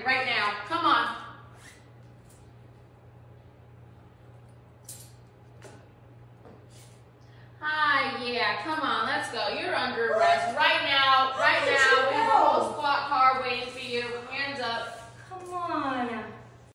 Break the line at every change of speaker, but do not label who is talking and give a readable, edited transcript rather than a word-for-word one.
right now. Come on. Hi, yeah, come on, let's go. You're under arrest right now, right now. We have a whole squat car waiting for you. Hands up.
Come on,